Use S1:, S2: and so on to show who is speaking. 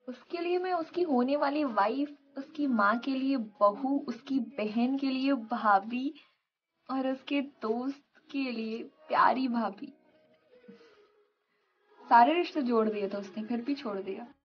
S1: उसके लिए मैं उसकी होने वाली वाइफ, उसकी माँ के लिए बहू, उसकी बहन के लिए भाभी और उसके दोस्त के लिए प्यारी भाभी, सारे रिश्ते जोड़ दिए थे उसने, फिर भी छोड़ दिया।